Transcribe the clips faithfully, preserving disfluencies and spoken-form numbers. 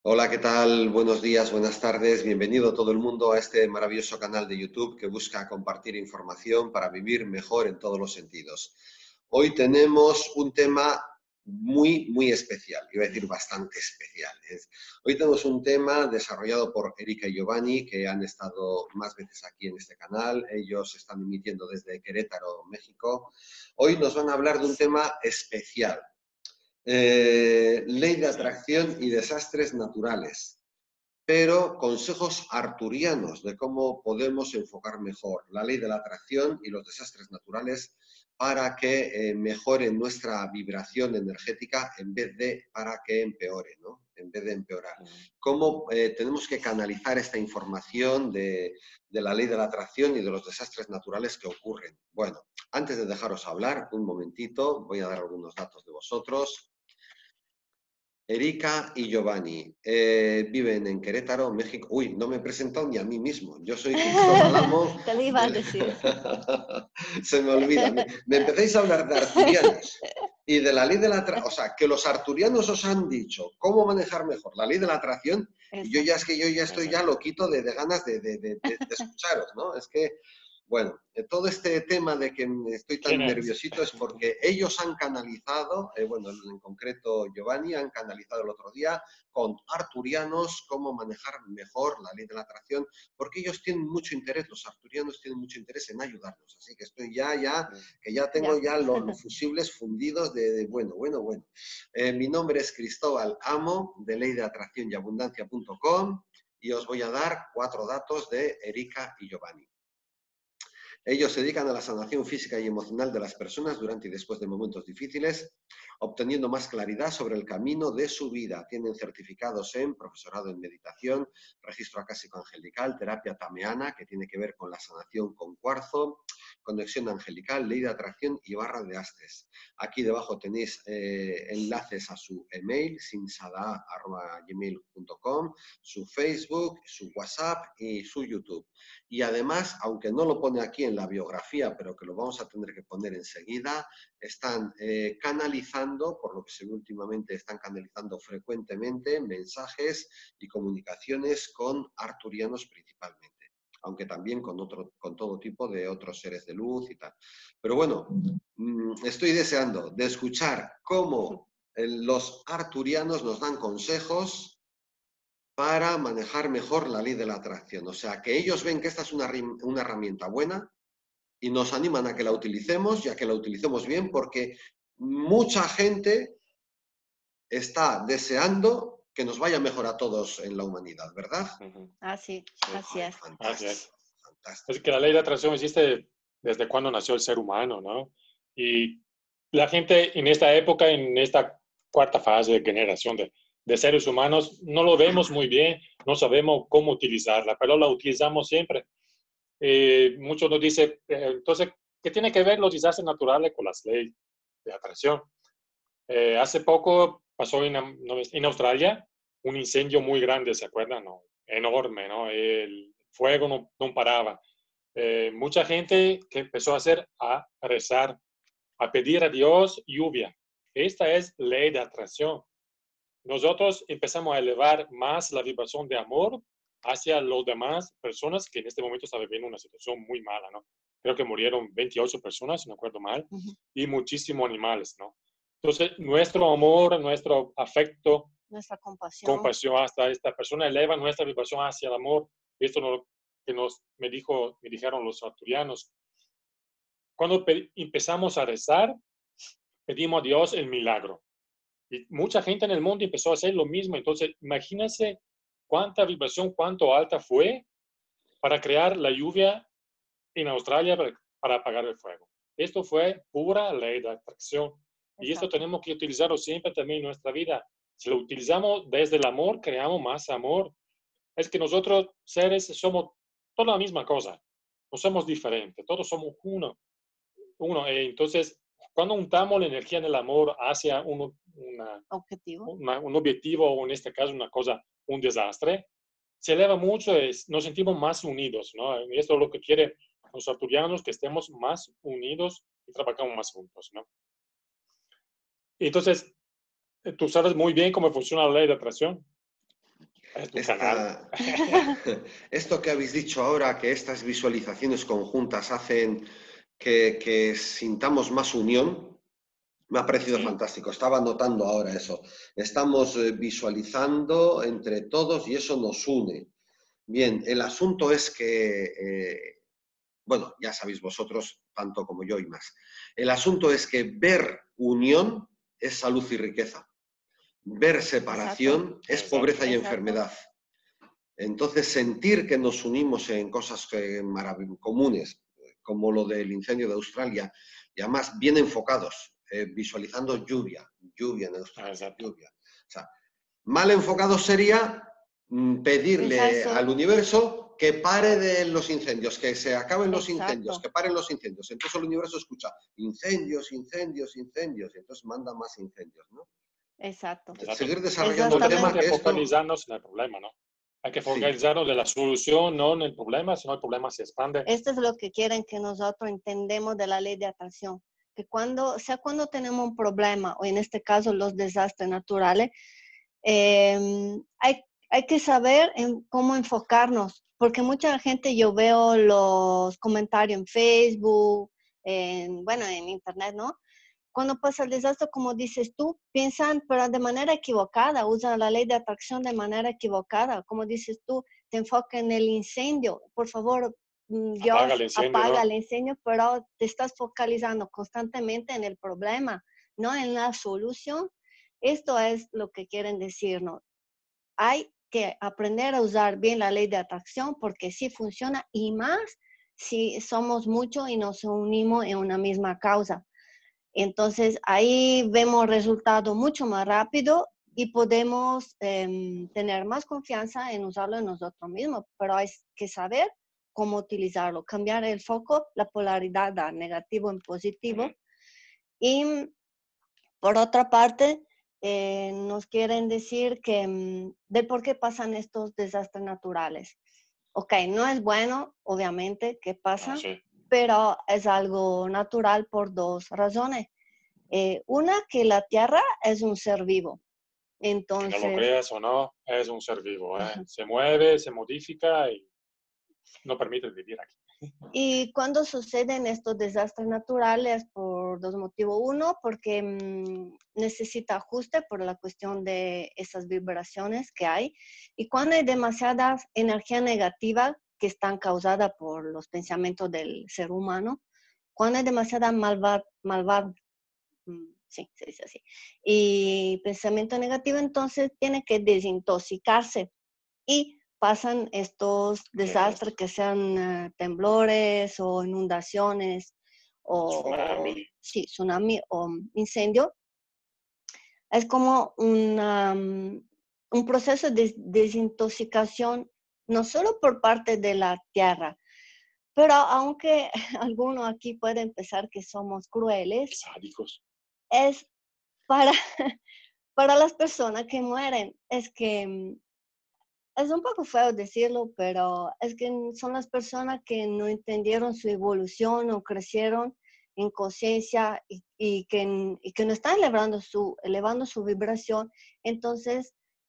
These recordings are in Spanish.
Hola, ¿qué tal? Buenos días, buenas tardes. Bienvenido todo el mundo a este maravilloso canal de YouTube que busca compartir información para vivir mejor en todos los sentidos. Hoy tenemos un tema muy, muy especial, iba a decir bastante especial. Es- Hoy tenemos un tema desarrollado por Erika y Giovanni, que han estado más veces aquí en este canal. Ellos están emitiendo desde Querétaro, México. Hoy nos van a hablar de un tema especial. Eh, ley de atracción y desastres naturales, pero consejos arturianos de cómo podemos enfocar mejor la ley de la atracción y los desastres naturales para que eh, mejore nuestra vibración energética en vez de para que empeore, ¿no? En vez de empeorar. ¿Cómo eh, tenemos que canalizar esta información de, de la ley de la atracción y de los desastres naturales que ocurren? Bueno, antes de dejaros hablar, un momentito, voy a dar algunos datos de vosotros. Erika y Giovanni eh, viven en Querétaro, México. Uy, no me he presentado ni a mí mismo. Yo soy Cristóbal Amo. Te lo iba a Del... decir. Se me olvida. Me, me empecéis a hablar de arturianos y de la ley de la atracción. O sea, que los arturianos os han dicho cómo manejar mejor la ley de la atracción y yo ya es Exacto. que yo ya estoy ya Exacto. loquito de, de ganas de, de, de, de escucharos, ¿no? Es que bueno, eh, todo este tema de que estoy ¿Quién tan es? nerviosito es porque ellos han canalizado, eh, bueno, en concreto Giovanni, han canalizado el otro día con arturianos cómo manejar mejor la ley de la atracción, porque ellos tienen mucho interés, los arturianos tienen mucho interés en ayudarnos. Así que estoy ya, ya, que ya tengo Ya. ya los, los fusibles fundidos de, de bueno, bueno, bueno. Eh, mi nombre es Cristóbal Amo, de ley de atracción y abundancia punto com, y os voy a dar cuatro datos de Erika y Giovanni. Ellos se dedican a la sanación física y emocional de las personas durante y después de momentos difíciles, obteniendo más claridad sobre el camino de su vida. Tienen certificados en profesorado en meditación, registro acásico angelical, terapia tameana, que tiene que ver con la sanación con cuarzo, conexión angelical, ley de atracción y barra de astres. Aquí debajo tenéis eh, enlaces a su email, sinsada arroba gmail punto com, su Facebook, su WhatsApp y su YouTube. Y además, aunque no lo pone aquí en la biografía, pero que lo vamos a tener que poner enseguida, están eh, canalizando, por lo que se ve últimamente, están canalizando frecuentemente mensajes y comunicaciones con arturianos principalmente, aunque también con, otro, con todo tipo de otros seres de luz y tal. Pero bueno, mmm, estoy deseando de escuchar cómo eh, los arturianos nos dan consejos para manejar mejor la ley de la atracción. O sea, que ellos ven que esta es una, una herramienta buena y nos animan a que la utilicemos y a que la utilicemos bien porque mucha gente está deseando que nos vaya mejor a todos en la humanidad, ¿verdad? Ujú. Ah, sí, Sí, así Ay, es. así es. fantástico, Es fantástico. que la ley de atracción existe desde cuando nació el ser humano, ¿no? Y la gente en esta época, en esta cuarta fase de generación de, de seres humanos, no lo vemos muy bien, no sabemos cómo utilizarla, pero la utilizamos siempre. Eh, muchos nos dicen, eh, entonces, ¿qué tiene que ver los desastres naturales con las leyes de atracción? Eh, hace poco pasó en, en, Australia un incendio muy grande, ¿se acuerdan? ¿No? Enorme, ¿no? El fuego no, no paraba. Eh, mucha gente que empezó a hacer, a rezar, a pedir a Dios lluvia. Esta es ley de atracción. Nosotros empezamos a elevar más la vibración de amor hacia las demás personas que en este momento están viviendo una situación muy mala, ¿no? Creo que murieron veintiocho personas, si no recuerdo mal, Ujú. y muchísimos animales, ¿no? Entonces, nuestro amor, nuestro afecto, Nuestra compasión. compasión hasta esta persona eleva nuestra vibración hacia el amor. Esto es lo que nos, me, dijo, me dijeron los arturianos. Cuando empezamos a rezar, pedimos a Dios el milagro. Y mucha gente en el mundo empezó a hacer lo mismo. Entonces, imagínense cuánta vibración, cuánto alta fue para crear la lluvia en Australia para, para apagar el fuego. Esto fue pura ley de atracción. Y esto Exacto. tenemos que utilizarlo siempre también en nuestra vida. Si lo utilizamos desde el amor, creamos más amor. Es que nosotros, seres, somos toda la misma cosa. No somos diferentes, todos somos uno. uno. Eh, entonces, cuando untamos la energía en el amor hacia uno, una, Objetivo. una, un objetivo o en este caso una cosa, un desastre, se eleva mucho, es, nos sentimos más unidos, ¿no? Y esto es lo que quiere los arturianos, que estemos más unidos y trabajamos más juntos, ¿no? Entonces, tú sabes muy bien cómo funciona la ley de atracción. Es tu canal. Esta, esto que habéis dicho ahora, que estas visualizaciones conjuntas hacen que, que sintamos más unión, me ha parecido Sí, fantástico. Estaba notando ahora eso. Estamos eh, visualizando entre todos y eso nos une. Bien, el asunto es que, eh, bueno, ya sabéis vosotros, tanto como yo y más. El asunto es que ver unión es salud y riqueza. Ver exacto, separación es Exacto. pobreza y exacto, enfermedad. Entonces, sentir que nos unimos en cosas que, comunes, como lo del incendio de Australia, y además bien enfocados, eh, visualizando lluvia, lluvia en Australia, Exacto. lluvia. O sea, mal enfocados sería mm, deja pedirle al eso, universo que pare de los incendios, que se acaben los incendios, exacto, que paren los incendios. Entonces el universo escucha incendios, incendios, incendios, y entonces manda más incendios, ¿no? exacto, Exacto. Seguir desarrollando No el tenemos tema que exactamente. que esto, focalizarnos en el problema, ¿no? Hay que sí, focalizarnos en la solución, no en el problema, sino el problema se expande. Esto es lo que quieren que nosotros entendemos de la ley de atracción, que cuando, sea cuando tenemos un problema, o en este caso los desastres naturales, eh, hay, hay que saber en cómo enfocarnos, porque mucha gente, yo veo los comentarios en Facebook, en, bueno, en Internet, ¿no? Cuando pasa el desastre, como dices tú, piensan, pero de manera equivocada, usan la ley de atracción de manera equivocada. Como dices tú, te enfoca en el incendio. Por favor, mm, Apaga Dios, el incendio, apaga ¿no? el incendio, pero te estás focalizando constantemente en el problema, no en la solución. Esto es lo que quieren decirnos. Hay que aprender a usar bien la ley de atracción porque sí funciona y más si somos muchos y nos unimos en una misma causa. Entonces ahí vemos resultados mucho más rápido y podemos eh, tener más confianza en usarlo en nosotros mismos, pero hay que saber cómo utilizarlo, cambiar el foco, la polaridad de negativo en positivo. Ujú. Y por otra parte, eh, nos quieren decir que mm, de por qué pasan estos desastres naturales. Ok, no es bueno, obviamente, que Ah, pasa, sí. pero es algo natural por dos razones. Eh, una, que la Tierra es un ser vivo. Que no lo Entonces, creas o no, es un ser vivo, ¿eh? Se mueve, se modifica y no permite vivir aquí. y cuando suceden estos desastres naturales, por dos motivos. Uno, porque mmm, necesita ajuste por la cuestión de esas vibraciones que hay. Y cuando hay demasiada energía negativa que están causada por los pensamientos del ser humano, cuando hay demasiada malvad, malvad, sí, se dice así, y pensamiento negativo, entonces tiene que desintoxicarse y pasan estos desastres Desastre. que sean uh, temblores o inundaciones o Tsunami. sí, tsunami o incendio. Es como una, um, un proceso de desintoxicación, no solo por parte de la tierra, pero aunque algunos aquí pueden pensar que somos crueles, Sádicos. es para, para las personas que mueren. Es que mm, es un poco feo decirlo, pero es que son las personas que no entendieron su evolución o crecieron en conciencia y, y, que, y que no están elevando su, elevando su vibración. Entonces,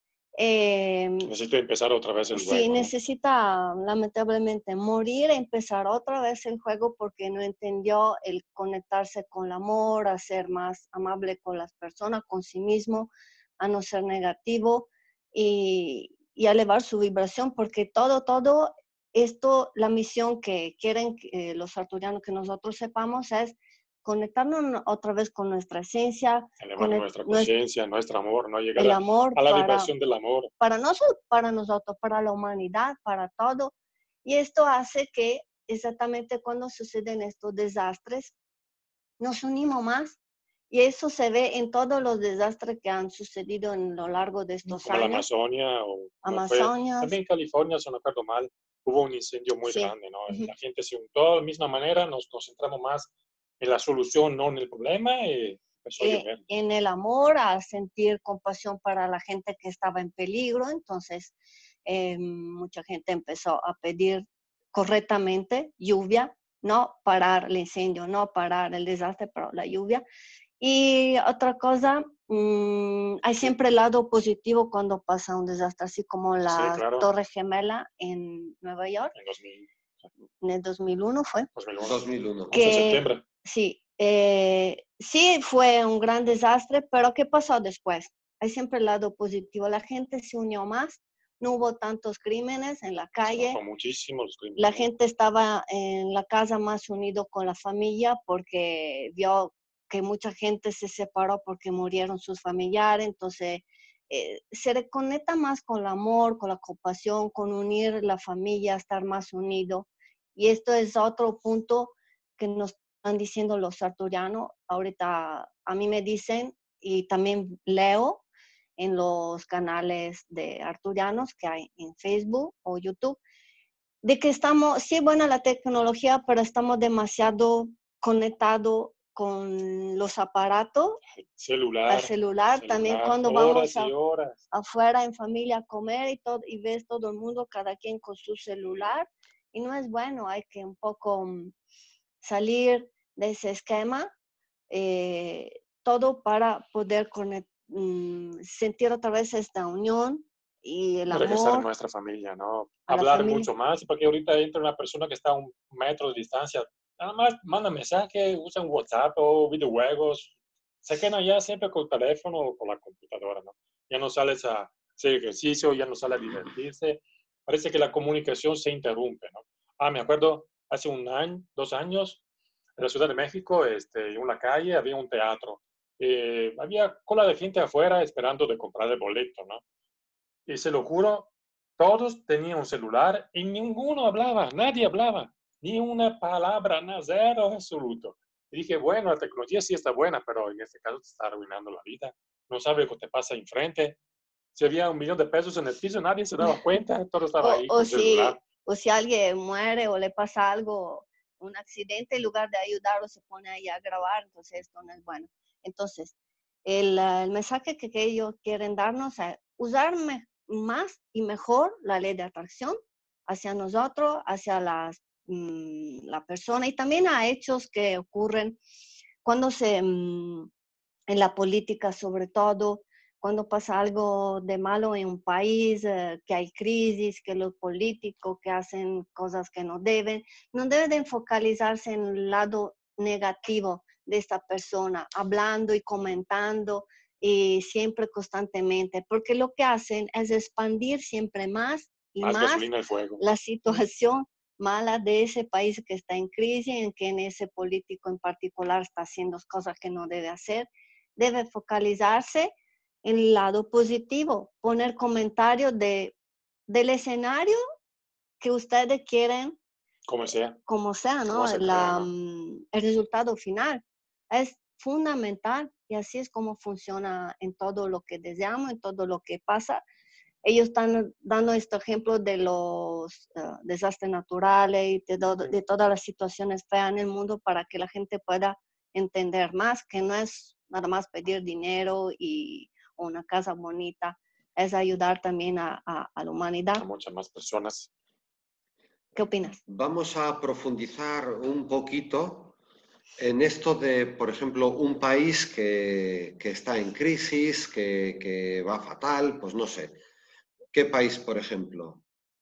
eh, Necesito empezar otra vez el sí juego, ¿no? necesita lamentablemente morir, empezar otra vez el juego porque no entendió el conectarse con el amor, a ser más amable con las personas, con sí mismo, a no ser negativo y, y a elevar su vibración, porque todo, todo esto, la misión que quieren eh, los arturianos que nosotros sepamos es conectarnos otra vez con nuestra esencia, Elevar con nuestra nuestro, conciencia, nuestro amor, ¿no? Llegar el a, amor a la para vibración del amor. para, no solo para nosotros, para la humanidad, para todo. Y esto hace que exactamente cuando suceden estos desastres, nos unimos más. Y eso se ve en todos los desastres que han sucedido en lo largo de estos Como la años. Amazonia, o no fue, Amazonas, también en California, si no recuerdo mal, hubo un incendio muy sí. grande, ¿no? Uh-huh. La gente se untó de la misma manera, nos concentramos más en la solución, no en el problema, y empezó a Eh, llover. en el amor, a sentir compasión para la gente que estaba en peligro. Entonces, eh, mucha gente empezó a pedir correctamente lluvia, no parar el incendio, no parar el desastre, pero la lluvia. Y otra cosa mm, hay siempre el lado positivo cuando pasa un desastre, así como Sí, la claro, Torre Gemela en Nueva York, en dos mil, en el dos mil uno fue, dos mil uno, dos mil uno. once de que septiembre. sí, eh, sí fue un gran desastre, pero ¿qué pasó después? Hay siempre el lado positivo, la gente se unió más, no hubo tantos crímenes en la Se calle, bajó muchísimo los la crímenes. gente estaba en la casa más unido con la familia porque vio que mucha gente se separó porque murieron sus familiares, entonces eh, se reconecta más con el amor, con la compasión, con unir la familia, estar más unido. Y esto es otro punto que nos están diciendo los arturianos. Ahorita a mí me dicen, y también leo en los canales de arturianos que hay en Facebook o YouTube, de que estamos, sí es buena la tecnología, pero estamos demasiado conectados con los aparatos, al Celular, celular, también celular, cuando vamos horas y a, horas. afuera en familia a comer y, todo, y ves todo el mundo, cada quien con su celular, y no es bueno, hay que un poco um, salir de ese esquema, eh, todo para poder conect, um, sentir otra vez esta unión y el Regresar a amor nuestra familia, ¿no? a la Hablar familia. mucho más, porque ahorita entra una persona que está a un metro de distancia, nada más manda mensaje, usa un WhatsApp o videojuegos, se quedan ya siempre con el teléfono o con la computadora, ¿no? Ya no sales a hacer ejercicio, ya no sale a divertirse, parece que la comunicación se interrumpe, ¿no? Ah, me acuerdo, hace un año, dos años, en la Ciudad de México, este, en una calle había un teatro, eh, había cola de gente afuera esperando de comprar el boleto, ¿no? Y se lo juro, todos tenían un celular y ninguno hablaba, nadie hablaba, ni una palabra, nada, cero absoluto. Y dije, bueno, la tecnología sí está buena, pero en este caso te está arruinando la vida. No sabe lo que te pasa enfrente. Si había un millón de pesos en el piso, nadie se daba cuenta, todo estaba O, ahí o, con si, celular. o si alguien muere o le pasa algo, un accidente, en lugar de ayudarlo se pone ahí a grabar, entonces esto no es bueno. Entonces, el, uh, el mensaje que, que ellos quieren darnos es usar me, más y mejor la ley de atracción hacia nosotros, hacia las, mmm, la persona y también a hechos que ocurren cuando se, mmm, en la política sobre todo, cuando pasa algo de malo en un país, eh, que hay crisis, que los políticos que hacen cosas que no deben, no deben de focalizarse en el lado negativo de esta persona, hablando y comentando y siempre constantemente, porque lo que hacen es expandir siempre más y Más más gasolina al fuego. la situación mala de ese país que está en crisis, en que en ese político en particular está haciendo cosas que no debe hacer. Debe focalizarse en el lado positivo, poner comentarios de, del escenario que ustedes quieren, Como sea, como sea, como ¿no? se crea, La, ¿no? el resultado final es fundamental y así es como funciona en todo lo que deseamos, en todo lo que pasa. Ellos están dando este ejemplo de los uh, desastres naturales y de, do, de todas las situaciones feas en el mundo para que la gente pueda entender más, que no es nada más pedir dinero y una casa bonita, es ayudar también a, a, a la humanidad. A muchas más personas. ¿Qué opinas? Vamos a profundizar un poquito en esto de, por ejemplo, un país que, que está en crisis, que, que va fatal, pues no sé. ¿Qué país, por ejemplo?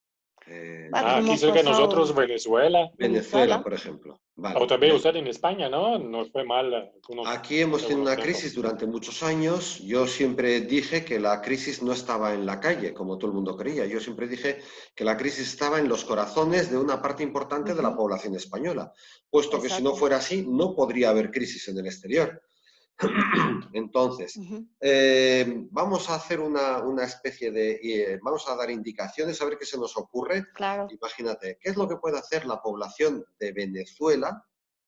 Eh, Va Ah, aquí como cerca de pasó nosotros, Venezuela. Venezuela, Venezuela. por ejemplo. O Vale. también usted en España, ¿no? Nos fue mal eh, unos, Aquí hemos hace tenido unos una tiempos. crisis durante muchos años. Yo siempre dije que la crisis no estaba en la calle, como todo el mundo creía. Yo siempre dije que la crisis estaba en los corazones de una parte importante de la Uh-huh. población española, puesto que si no Exacto. fuera así, no podría haber crisis en el exterior. Entonces, Uh-huh. eh, vamos a hacer una, una especie de... Eh, vamos a dar indicaciones, a ver qué se nos ocurre. Claro. Imagínate, ¿qué es lo que puede hacer la población de Venezuela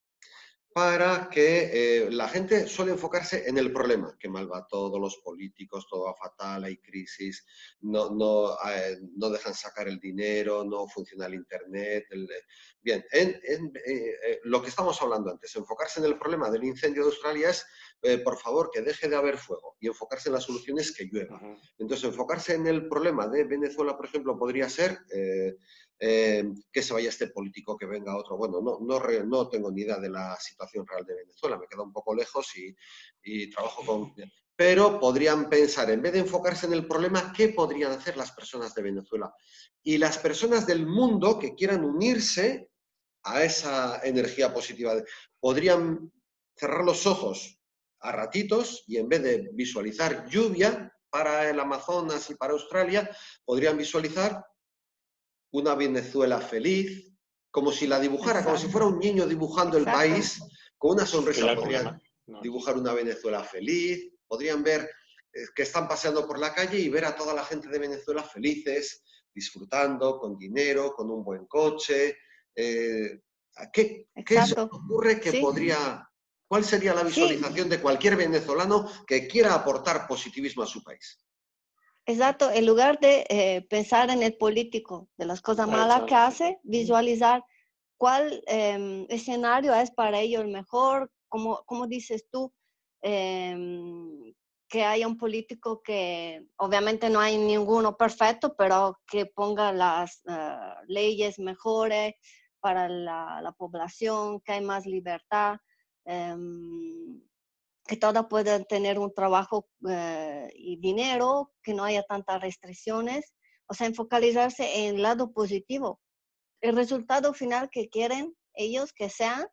para que eh, la gente suele enfocarse en el problema, que mal va todo, los políticos, todo va fatal, hay crisis, no, no, eh, no dejan sacar el dinero, no funciona el Internet. El, bien, en, en, eh, eh, lo que estamos hablando antes, enfocarse en el problema del incendio de Australia es, eh, por favor, que deje de haber fuego y enfocarse en las soluciones que llueva. Uh-huh. Entonces, enfocarse en el problema de Venezuela, por ejemplo, podría ser... Eh, Eh, que se vaya este político, que venga otro. Bueno, no, no, no tengo ni idea de la situación real de Venezuela, me queda un poco lejos y, y trabajo con... pero podrían pensar, en vez de enfocarse en el problema, ¿qué podrían hacer las personas de Venezuela? Y las personas del mundo que quieran unirse a esa energía positiva, podrían cerrar los ojos a ratitos y en vez de visualizar lluvia para el Amazonas y para Australia, podrían visualizar una Venezuela feliz, como si la dibujara, como si fuera un niño dibujando el Exacto. país, con una sonrisa. Podrían no. dibujar una Venezuela feliz, podrían ver eh, que están paseando por la calle y ver a toda la gente de Venezuela felices, disfrutando, con dinero, con un buen coche. Eh, ¿qué, ¿Qué se Exacto. ocurre que Sí. podría... ¿Cuál sería la visualización Sí. de cualquier venezolano que quiera aportar positivismo a su país? Exacto, en lugar de eh, pensar en el político, de las cosas malas que hace, visualizar cuál eh, escenario es para ellos el mejor, como, como dices tú, eh, que haya un político que obviamente no hay ninguno perfecto, pero que ponga las uh, leyes mejores para la, la población, que hay más libertad. Eh, que todos puedan tener un trabajo eh, y dinero, que no haya tantas restricciones, o sea, focalizarse en el lado positivo. El resultado final que quieren ellos que sean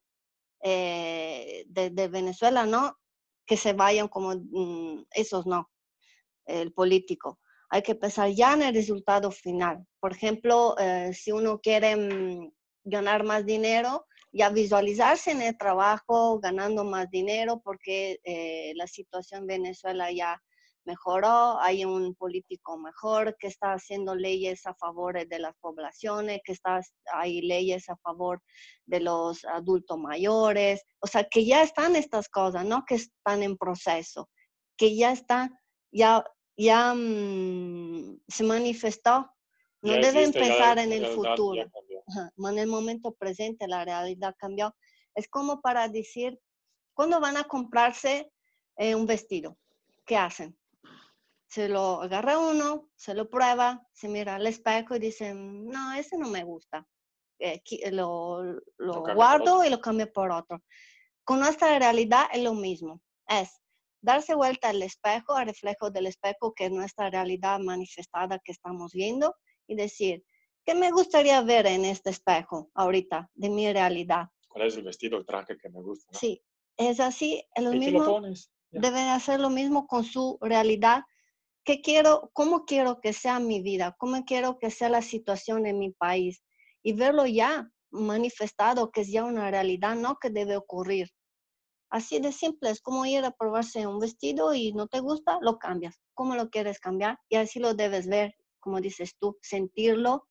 eh, de, de Venezuela, no que se vayan como mm, esos, no, el político. Hay que pensar ya en el resultado final. Por ejemplo, eh, si uno quiere mm, ganar más dinero, ya visualizarse en el trabajo, ganando más dinero, porque eh, la situación en Venezuela ya mejoró, hay un político mejor que está haciendo leyes a favor de las poblaciones, que está, hay leyes a favor de los adultos mayores, o sea, que ya están estas cosas, no que están en proceso, que ya están, ya, ya mmm, se manifestó. No Ya deben existe, pensar ya, en el ya, futuro. ya cambió. Ajá. En el momento presente la realidad cambió. Es como para decir, ¿cuándo van a comprarse eh, un vestido? ¿Qué hacen? Se lo agarra uno, se lo prueba, se mira al espejo y dice, no, ese no me gusta. Eh, lo, lo, Lo guardo y lo cambio por otro. Con nuestra realidad es lo mismo. Es darse vuelta al espejo, al reflejo del espejo, que es nuestra realidad manifestada que estamos viendo, y decir, ¿qué me gustaría ver en este espejo ahorita de mi realidad? ¿Cuál es el vestido, el traje que me gusta? ¿No? Sí, es así, es lo y mismo. te lo pones. Ya. Deben hacer lo mismo con su realidad. ¿Qué quiero, cómo quiero que sea mi vida? ¿Cómo quiero que sea la situación en mi país? Y verlo ya manifestado, que es ya una realidad, no que debe ocurrir. Así de simple, es como ir a probarse un vestido y no te gusta, lo cambias. ¿Cómo lo quieres cambiar? Y así lo debes ver, como dices tú, sentirlo,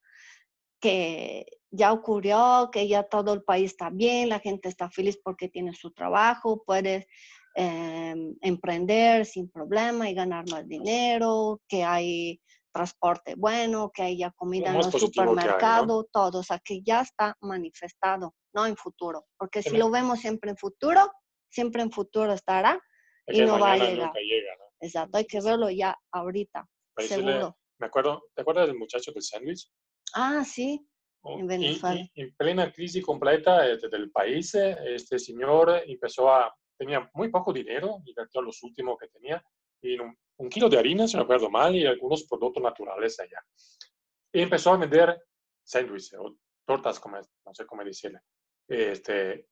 que ya ocurrió, que ya todo el país está bien, la gente está feliz porque tiene su trabajo, puedes eh, emprender sin problema y ganar más dinero, que hay transporte bueno, que haya comida Lo en más el positivo que hay, ¿no? supermercado, todo, o sea, que ya está manifestado, no en futuro, porque Que si me- lo vemos siempre en futuro, siempre en futuro estará es y que no va a mañana llegar. nunca llega, ¿no? Exacto, hay que verlo ya ahorita, Para decirle, seguro. me acuerdo, ¿te acuerdas del muchacho del sándwich? Ah, sí, Oh, en Y, Venezuela. y en plena crisis completa este, del país, eh, este señor empezó a, tenía muy poco dinero, invirtió lo último que tenía, y un, un kilo de harina, si no recuerdo mal, y algunos productos naturales allá. Y empezó a vender sándwiches o tortas, como, no sé cómo decirle. Este,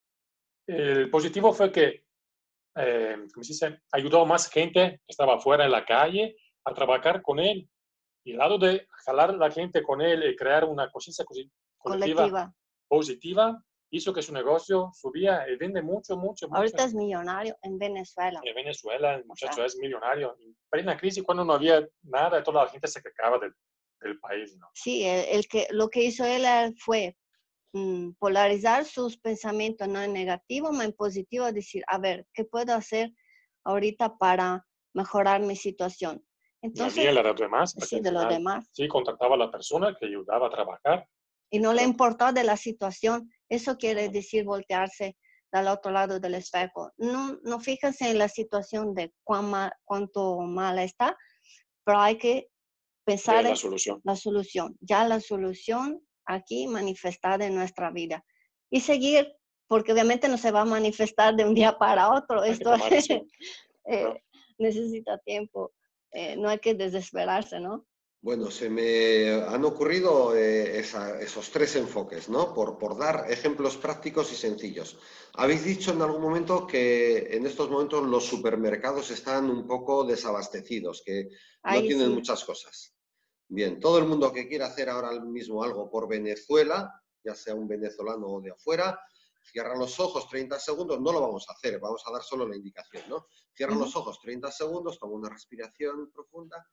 el positivo fue que, eh, ¿cómo se dice? Ayudó a más gente que estaba afuera en la calle a trabajar con él. Y al lado de jalar a la gente con él y crear una conciencia colectiva Colectiva. positiva, hizo que su negocio subía y vende mucho, mucho, mucho. Ahorita es millonario en Venezuela. En Venezuela, el O muchacho sea, es millonario. En plena crisis, cuando no había nada, toda la gente se quejaba del, del país, ¿no? sí, el, el que, lo que hizo él eh, fue mm, polarizar sus pensamientos, no en negativo, sino en positivo, decir, a ver, ¿qué puedo hacer ahorita para mejorar mi situación? Y a mí y Entonces, a los demás, porque sí, al de los final demás. sí contactaba a la persona que ayudaba a trabajar. Y Y no le creo que importó de la situación. Eso quiere no, decir voltearse al otro lado del espejo. No, no fíjense en la situación de cuán mal, cuánto mala está, pero hay que pensar ver la en solución. la solución. Ya la solución aquí manifestada en nuestra vida. Y seguir, porque obviamente no se va a manifestar de un día para otro. Hay que Esto tomar acción, eh, ¿no? necesita tiempo. Eh, no hay que desesperarse, ¿no? Bueno, se me han ocurrido eh, esa, esos tres enfoques, ¿no? Por, por dar ejemplos prácticos y sencillos. Habéis dicho en algún momento que en estos momentos los supermercados están un poco desabastecidos, que no Ahí tienen sí. muchas cosas. Bien, todo el mundo que quiera hacer ahora mismo algo por Venezuela, ya sea un venezolano o de afuera, cierra los ojos treinta segundos, no lo vamos a hacer, vamos a dar solo la indicación, ¿no? Cierra Ujú. los ojos treinta segundos, toma una respiración profunda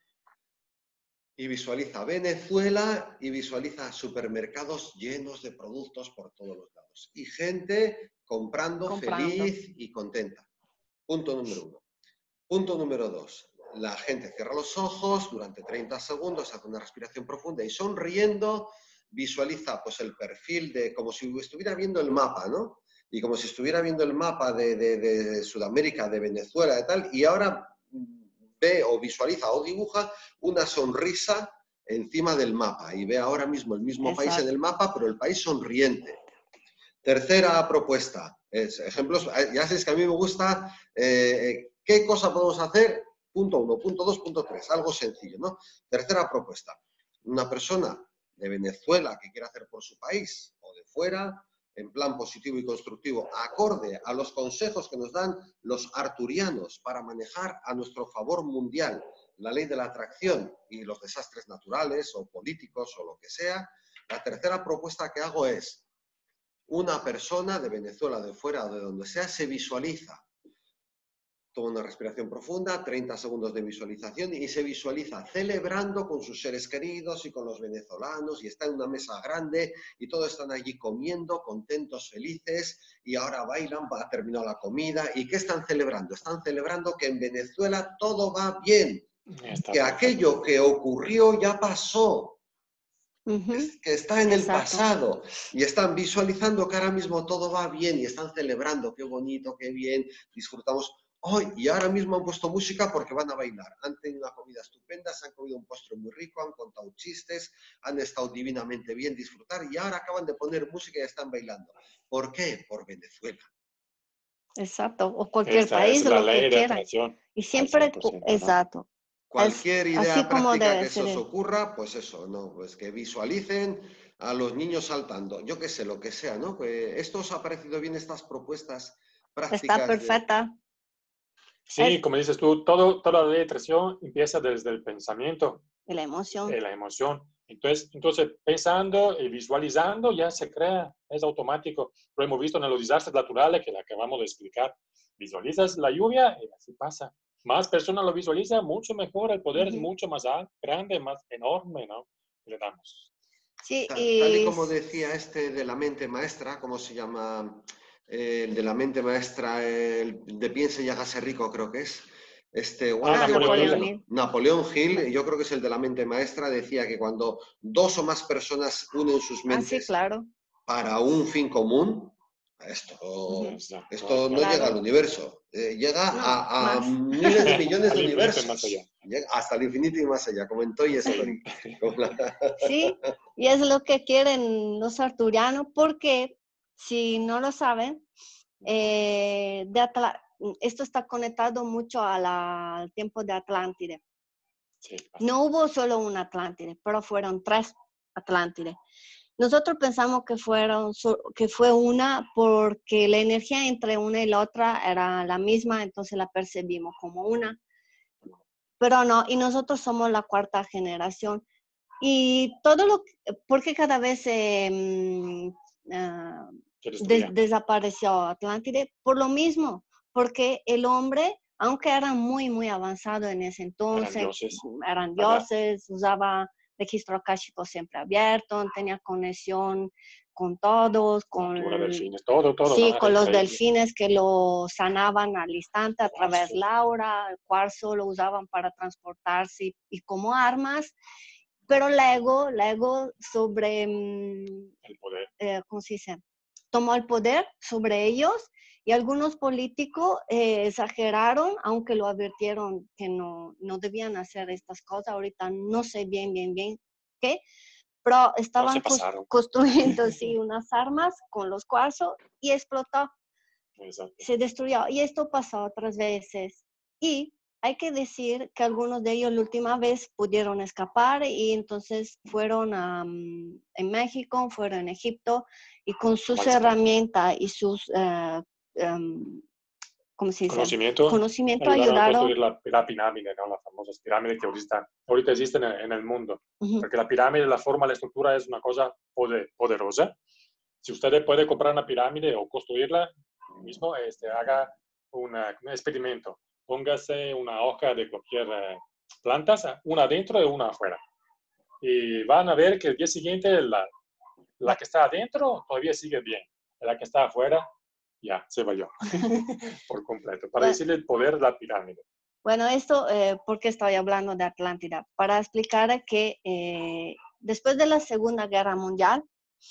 y visualiza Venezuela y visualiza supermercados llenos de productos por todos los lados y gente comprando Comprando. feliz y contenta. Punto número uno. Punto número dos. La gente cierra los ojos durante treinta segundos, hace una respiración profunda y sonriendo visualiza pues el perfil de como si estuviera viendo el mapa, ¿no? Y como si estuviera viendo el mapa de, de, de Sudamérica, de Venezuela y tal, y ahora ve o visualiza o dibuja una sonrisa encima del mapa y ve ahora mismo el mismo país en Exacto. el mapa, pero el país sonriente. Tercera propuesta, es, ejemplos, ya sabéis que a mí me gusta, eh, ¿qué cosa podemos hacer? Punto uno, punto dos, punto tres, algo sencillo, ¿no? Tercera propuesta, una persona de Venezuela que quiera hacer por su país o de fuera, en plan positivo y constructivo, acorde a los consejos que nos dan los arturianos para manejar a nuestro favor mundial la ley de la atracción y los desastres naturales o políticos o lo que sea. La tercera propuesta que hago es, una persona de Venezuela, de fuera o de donde sea, se visualiza. Toma una respiración profunda, treinta segundos de visualización y se visualiza celebrando con sus seres queridos y con los venezolanos y está en una mesa grande y todos están allí comiendo, contentos, felices y ahora bailan, ha terminado la comida. ¿Y qué están celebrando? Están celebrando que en Venezuela todo va bien, Está que perfecto. aquello que ocurrió ya pasó, Ujú. que está en el Exacto. pasado y están visualizando que ahora mismo todo va bien y están celebrando, qué bonito, qué bien, disfrutamos hoy y ahora mismo han puesto música porque van a bailar, han tenido una comida estupenda, se han comido un postre muy rico, han contado chistes, han estado divinamente bien, disfrutar y ahora acaban de poner música y están bailando. ¿Por qué? Por Venezuela. Exacto. O cualquier Esta es país, la lo que ley de quieran. atracción Y al cien siempre, por cu- ciento, ¿no? exacto. Es Cualquier así idea como práctica debe que se os ser. ocurra, pues eso, ¿no? Pues que visualicen a los niños saltando, yo qué sé, lo que sea, ¿no? Pues esto os ha parecido bien estas propuestas Está prácticas de... perfecta. Sí, Es como dices tú, todo, toda la ley de atracción empieza desde el pensamiento, la emoción. eh, la emoción. Entonces, entonces, pensando y visualizando ya se crea, es automático. Lo hemos visto en los desastres naturales que le acabamos de explicar. Visualizas la lluvia y así pasa. Más personas lo visualizan, mucho mejor, el poder es Ujú. mucho más grande, más enorme, ¿no? Le damos. Sí, Tal, tal y y como decía este de la mente maestra, ¿cómo se llama? Eh, el de la mente maestra, el de piense y hágase rico, creo que es. Este, o Ah, algo ah, así, o el Napoleón Napoleón Hill. mismo. Hill. Napoleón Na- Hill, yo creo que es el de la mente maestra, decía que cuando dos o más personas unen sus Ah, sí, mentes claro. para un fin común, esto, Ujú. Exacto, esto no llega Claro. al universo, eh, llega No, a, a más. miles de millones de al infinito y más allá. universos, llega hasta el infinito y más allá, como en Toy Story. Como la- Sí, y es lo que quieren los arturianos, porque si no lo saben, eh, de Atla- esto está conectado mucho a la- al tiempo de Atlántide. Sí, No bastante. hubo solo una Atlántide, pero fueron tres Atlántide. Nosotros pensamos que, fueron, so- que fue una porque la energía entre una y la otra era la misma, entonces la percibimos como una, pero no, y nosotros somos la cuarta generación. Y todo lo que, porque cada vez eh, mm, ah, Se des- destruía. desapareció Atlántide, por lo mismo, porque el hombre, aunque era muy, muy avanzado en ese Eran entonces, dioses. eran Allá, dioses, usaba registro akáshico siempre abierto, tenía conexión con todos, con, natura, delfines, todo, todo, sí, ¿no? Era con los increíble. delfines que lo sanaban al instante a través Cuarzo, de Laura, el cuarzo lo usaban para transportarse y, y como armas, pero luego, luego sobre, mm, el poder. eh, ¿cómo se dice? Tomó el poder sobre ellos y algunos políticos eh, exageraron, aunque lo advirtieron que no, no debían hacer estas cosas. Ahorita no sé bien, bien, bien qué, pero Pero se estaban cos- pasaron. construyendo sí, unas armas con los cuarzos y explotó, Exacto. se destruyó. Y esto pasó otras veces. Y hay que decir que algunos de ellos la última vez pudieron escapar y entonces fueron a, mm, en México, fueron en Egipto y con sus Más que herramientas y sus, eh, em, ¿cómo se dice? conocimiento, Conocimiento ayudaron a ayudaron. construir la, la pirámide, ¿no? Las famosas pirámides que ahorita, ahorita existen en, en el mundo. Ujú. Porque la pirámide, la forma, la estructura es una cosa poder, poderosa. Si usted puede comprar una pirámide o construirla mismo, este, haga una, un experimento. Póngase una hoja de cualquier eh, planta, una adentro y una afuera. Y van a ver que el día siguiente la, la que está adentro todavía sigue bien. La que está afuera ya se valió por completo. Para Bueno, decirle el poder de la pirámide. bueno, esto, eh, porque estoy hablando de Atlántida, para explicar que eh, después de la Segunda Guerra Mundial,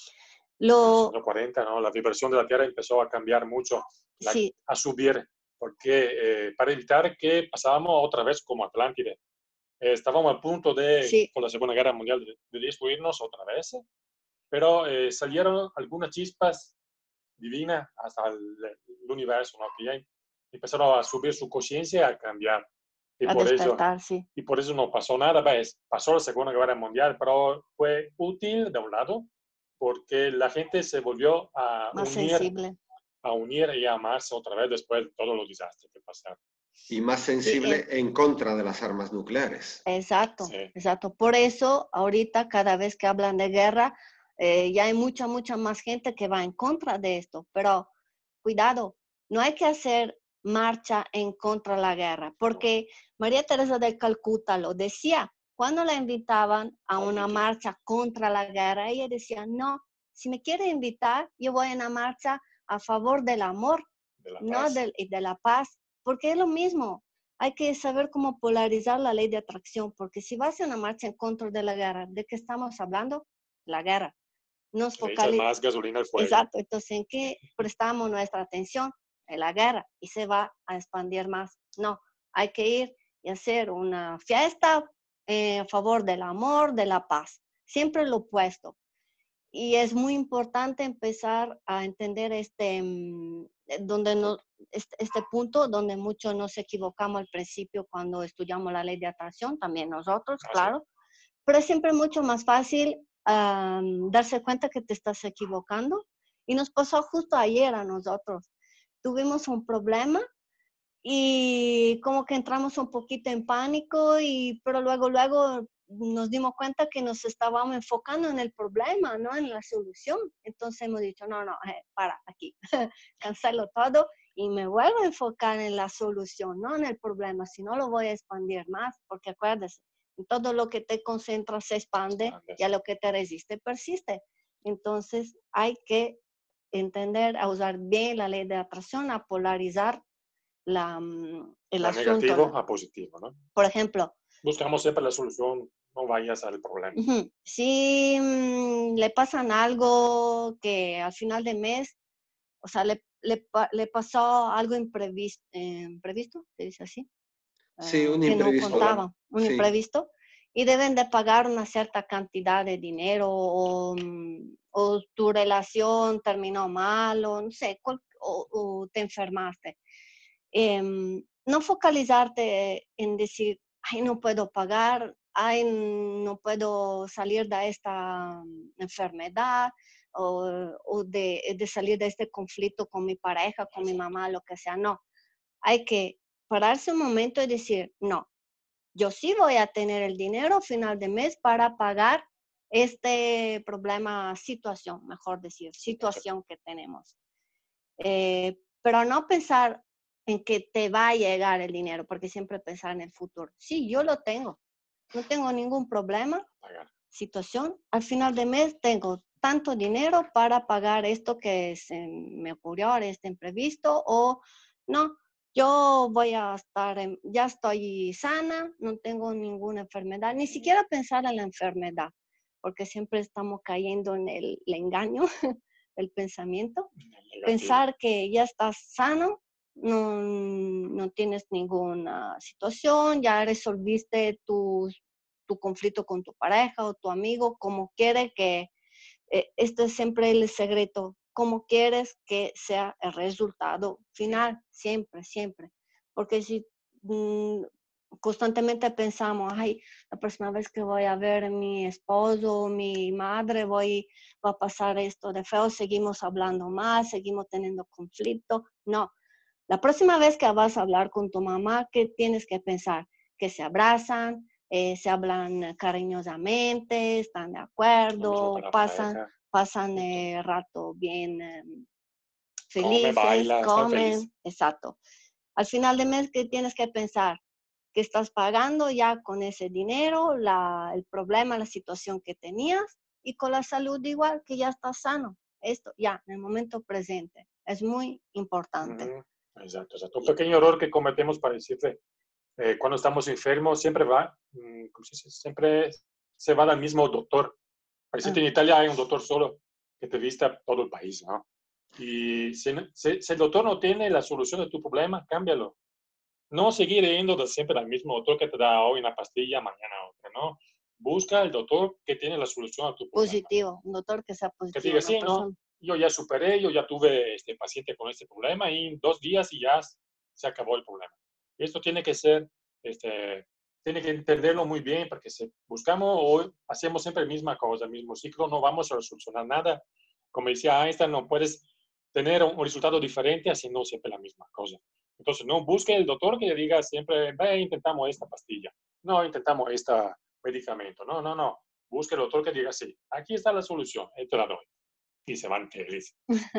En los lo, años cuarenta, ¿no? La vibración de la Tierra empezó a cambiar mucho, la, sí, a subir, porque eh, para evitar que pasábamos otra vez como Atlántida. Eh, estábamos a punto de, sí, con la Segunda Guerra Mundial, de, de destruirnos otra vez, pero eh, salieron algunas chispas divinas hasta el, el universo, ¿no? Que ya empezaron a subir su conciencia, a cambiar. Y a por eso, despertar, sí, y por eso no pasó nada. ¿Ves? Pasó la Segunda Guerra Mundial, pero fue útil de un lado, porque la gente se volvió a más unir, sensible. a unir y a amarse otra vez después de todos los desastres que pasaron. Y más Sí, sensible en- en contra de las armas nucleares. exacto, Sí, exacto. Por eso, ahorita, cada vez que hablan de guerra, eh, ya hay mucha, mucha más gente que va en contra de esto. Pero cuidado, no hay que hacer marcha en contra de la guerra, porque María Teresa de Calcuta lo decía. Cuando la invitaban a una marcha contra la guerra, ella decía, no, si me quiere invitar, yo voy a una marcha a favor del amor, de la no paz. del, y de la paz, porque es lo mismo. Hay que saber cómo polarizar la ley de atracción, porque si vas a una marcha en contra de la guerra, ¿de qué estamos hablando? La guerra. Nos Le echas focalizamos. más gasolina al fuego. Exacto, entonces, ¿en qué prestamos nuestra atención? En la guerra y se va a expandir más. No, hay que ir y hacer una fiesta eh, a favor del amor, de la paz. Siempre lo opuesto. Y es muy importante empezar a entender este, mm, eh, donde no, este, este punto donde muchos nos equivocamos al principio cuando estudiamos la ley de atracción, también nosotros, ¿Ah, sí? claro, pero es siempre mucho más fácil um, darse cuenta que te estás equivocando. Y nos pasó justo ayer a nosotros. Tuvimos un problema y como que entramos un poquito en pánico, y, pero luego, luego nos dimos cuenta que nos estábamos enfocando en el problema, no en la solución. Entonces hemos dicho, no, no, eh, para aquí, cancelo todo y me vuelvo a enfocar en la solución, no en el problema, si no lo voy a expandir más, porque acuérdese, en todo lo que te concentras se expande y a lo que te resiste persiste. Entonces hay que entender, a usar bien la ley de atracción, a polarizar la, mm, el De asunto, negativo ¿no? a positivo, ¿no? Por ejemplo, Buscamos siempre la solución, no vayas al problema. ujú, si mm, le pasan algo que al final de mes, o sea, le, le, pa- le pasó algo imprevisto, imprevisto, se dice así, Sí, ah, un que no imprevisto. contaban, un Sí. imprevisto, y deben de pagar una cierta cantidad de dinero, o, mm, o tu relación terminó mal, o no sé, cual- o, o te enfermaste. Em, no focalizarte en decir, ay, no puedo pagar, ay, no puedo salir de esta mm, enfermedad, o, o de, de salir de este conflicto con mi pareja, con mi mamá, lo que sea. No, hay que pararse un momento y decir, no, yo sí voy a tener el dinero a final de mes para pagar este problema, situación, mejor decir, situación que tenemos. Eh, pero no pensar en que te va a llegar el dinero, porque siempre pensar en el futuro. Sí, yo lo tengo, no tengo ningún problema, Pagar. situación. Al final de mes tengo tanto dinero para pagar esto que se me ocurrió, este imprevisto, o no, yo voy a estar, en, ya estoy sana, no tengo ninguna enfermedad, ni siquiera pensar en la enfermedad, porque siempre estamos cayendo en el, el engaño del pensamiento. Negativo. Pensar que ya estás sano, no, no tienes ninguna situación, ya resolviste tu, tu conflicto con tu pareja o tu amigo, como quiere que, eh, esto es siempre el secreto, como quieres que sea el resultado final, siempre, siempre. Porque si, mm, constantemente pensamos, ay, la próxima vez que voy a ver a mi esposo, mi madre, voy, va a pasar esto de feo, seguimos hablando más, seguimos teniendo conflicto. No, la próxima vez que vas a hablar con tu mamá, ¿qué tienes que pensar? Que se abrazan, eh, se hablan cariñosamente, están de acuerdo, pasan, pasan el rato bien eh, Come, felices, baila, están felices. comen, exacto. Al final del mes, ¿qué tienes que pensar? Que estás pagando ya con ese dinero la, el problema, la situación que tenías, y con la salud igual, que ya estás sano. Esto ya, en el momento presente. Es muy importante. Uh-huh. Exacto, exacto. Un pequeño error que cometemos para decirte, eh, cuando estamos enfermos, siempre va, ¿cómo se dice? Siempre se va al mismo doctor. Para decirte, Ah. en Italia hay un doctor solo que te vista todo el país, ¿no? Y si, si, si el doctor no tiene la solución de tu problema, cámbialo. No seguir yendo de siempre al mismo doctor que te da hoy una pastilla, mañana otra, ¿no? Busca el doctor que tiene la solución a tu problema. Positivo, un doctor que sea positivo. Que te diga, sí, no, yo ya superé, yo ya tuve este paciente con este problema y en dos días y ya se acabó el problema. Y esto tiene que ser, este, tiene que entenderlo muy bien porque si buscamos o hacemos siempre la misma cosa, el mismo ciclo, no vamos a solucionar nada. Como decía Einstein, no puedes tener un resultado diferente haciendo siempre la misma cosa. Entonces, no busque el doctor que le diga siempre, ve, intentamos esta pastilla, no, intentamos este medicamento, no, no, no. Busque el doctor que diga, sí, aquí está la solución, y te la doy. Y se van felices.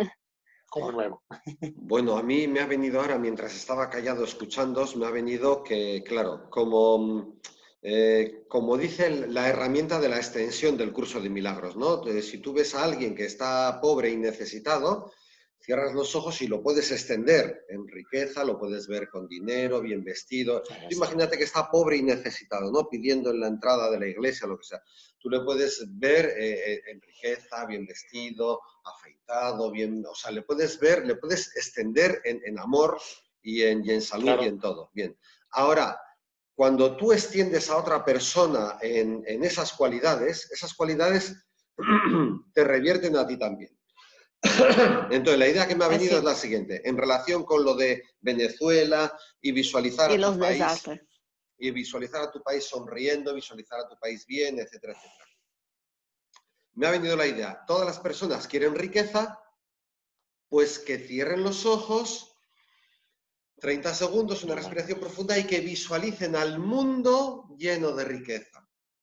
Como nuevo. Bueno, a mí me ha venido ahora, mientras estaba callado escuchándoos, me ha venido que, claro, como, eh, como dice la herramienta de la extensión del curso de milagros, ¿no? Entonces, si tú ves a alguien que está pobre y necesitado, cierras los ojos y lo puedes extender en riqueza, lo puedes ver con dinero, bien vestido. Tú imagínate que está pobre y necesitado, ¿no? Pidiendo en la entrada de la iglesia, lo que sea. Tú le puedes ver eh, en riqueza, bien vestido, afeitado, bien, o sea, le puedes ver, le puedes extender en, en amor y en, y en salud, claro, y en todo. Bien. Ahora, cuando tú extiendes a otra persona en, en esas cualidades, esas cualidades te revierten a ti también. Entonces, la idea que me ha venido Así. es la siguiente, en relación con lo de Venezuela y visualizar y a los tu país, desastres. y visualizar a tu país sonriendo, visualizar a tu país bien, etcétera, etcétera. Me ha venido la idea, todas las personas quieren riqueza, pues que cierren los ojos, treinta segundos, una respiración profunda y que visualicen al mundo lleno de riqueza.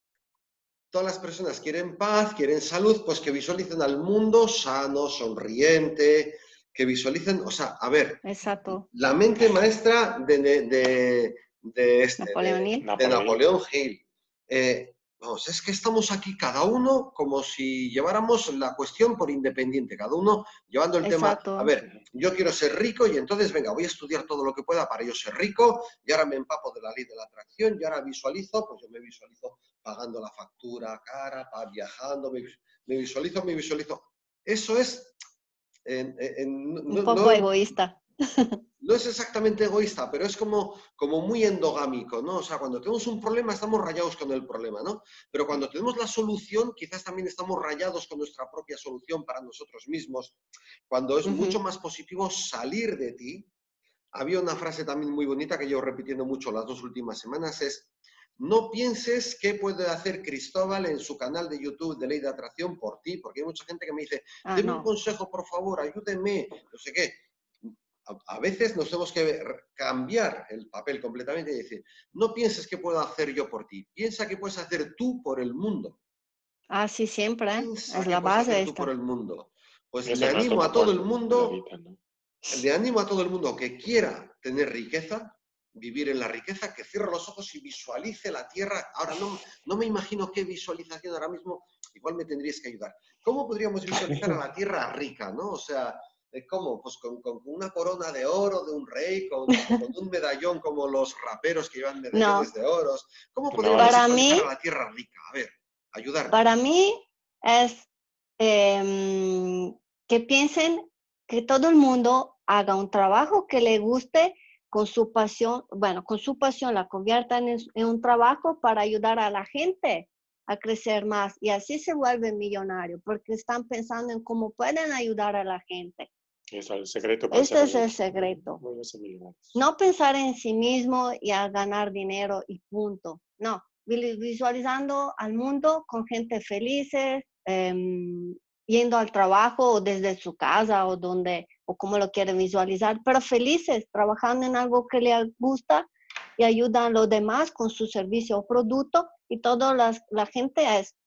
Todas las personas quieren paz, quieren salud, pues que visualicen al mundo sano, sonriente, que visualicen, o sea, a ver, Exacto. la mente maestra de, de, de, este, Napoleón de, Hill. de Napoleón Hill. Eh, vamos, es que estamos aquí cada uno como si lleváramos la cuestión por independiente, cada uno llevando el Exacto. tema, a ver, yo quiero ser rico y entonces, venga, voy a estudiar todo lo que pueda para yo ser rico y ahora me empapo de la ley de la atracción y ahora visualizo, pues yo me visualizo pagando la factura cara, viajando, me, me visualizo, me visualizo. Eso es... En, en, no, un poco no, egoísta. No es exactamente egoísta, pero es como, como muy endogámico, ¿no? O sea, cuando tenemos un problema estamos rayados con el problema, ¿no? Pero cuando tenemos la solución, quizás también estamos rayados con nuestra propia solución para nosotros mismos. Cuando es uh-huh. mucho más positivo salir de ti. Había una frase también muy bonita que llevo repitiendo mucho las dos últimas semanas, es no pienses qué puede hacer Cristóbal en su canal de YouTube de Ley de Atracción por ti, porque hay mucha gente que me dice, ah, deme no. un consejo, por favor, ayúdenme, no sé qué. A veces nos tenemos que cambiar el papel completamente y decir, no pienses qué puedo hacer yo por ti, piensa qué puedes hacer tú por el mundo. Ah, sí, siempre, ¿eh? Piensa es qué la puedes base hacer de tú esto. por el mundo. Pues Eso le no animo a todo el mundo, vida, ¿no? le animo a todo el mundo que quiera tener riqueza, vivir en la riqueza, que cierre los ojos y visualice la tierra. Ahora no, no me imagino qué visualización ahora mismo, igual me tendríais que ayudar. ¿Cómo podríamos visualizar a la tierra rica, no? O sea, ¿cómo? Pues con, con una corona de oro de un rey, con, con un medallón como los raperos que llevan medallones no. de oros. ¿Cómo podríamos no, visualizar mí, a la tierra rica? A ver, ayudarme. Para mí es eh, que piensen que todo el mundo haga un trabajo que le guste con su pasión, bueno, con su pasión la conviertan en, en un trabajo para ayudar a la gente a crecer más y así se vuelven millonarios porque están pensando en cómo pueden ayudar a la gente. Eso es el secreto para Este ser es el ricos. secreto. Muy bien, ser millonarios. No pensar en sí mismo y a ganar dinero y punto. No, vi- visualizando al mundo con gente felices, em, yendo al trabajo o desde su casa o donde, o como lo quieren visualizar, pero felices, trabajando en algo que les gusta y ayudan a los demás con su servicio o producto y toda las- la gente es,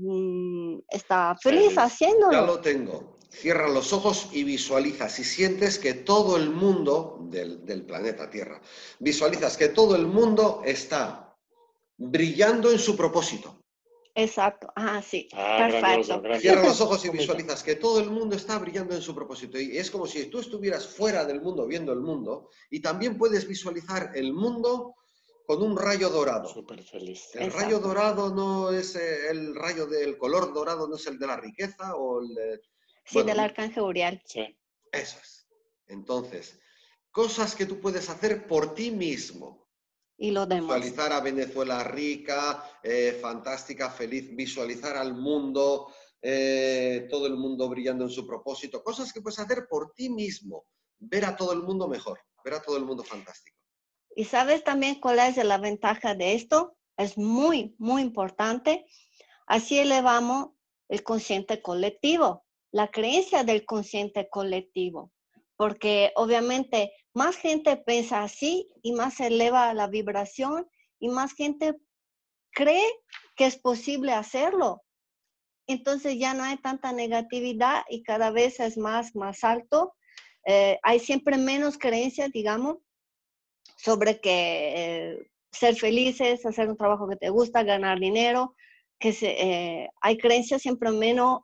mm, está feliz Feliz. Ya haciéndolo. lo tengo. Cierra los ojos y visualizas y sientes que todo el mundo del, del planeta Tierra, visualizas que todo el mundo está brillando en su propósito. Exacto. Ah, sí. Ah, grandioso, Perfecto. Cierra grandioso. los ojos y Bonito. visualizas que todo el mundo está brillando en su propósito. Y es como si tú estuvieras fuera del mundo viendo el mundo y también puedes visualizar el mundo con un rayo dorado. Súper feliz. El rayo Exacto. dorado no es eh, el rayo del color dorado, no es el de la riqueza o el de... Sí, Bueno, del arcángel Uriel. Sí. eso es. Entonces, cosas que tú puedes hacer por ti mismo. Y los demás. Visualizar a Venezuela rica, eh, fantástica, feliz, visualizar al mundo, eh, todo el mundo brillando en su propósito. Cosas que puedes hacer por ti mismo. Ver a todo el mundo mejor, ver a todo el mundo fantástico. ¿Y sabes también cuál es la ventaja de esto? Es muy, muy importante. Así elevamos el consciente colectivo, la creencia del consciente colectivo, porque obviamente más gente piensa así y más se eleva la vibración y más gente cree que es posible hacerlo. Entonces ya no hay tanta negatividad y cada vez es más, más alto. Eh, hay siempre menos creencias, digamos, sobre que eh, ser felices, hacer un trabajo que te gusta, ganar dinero, que se, eh, hay creencias siempre menos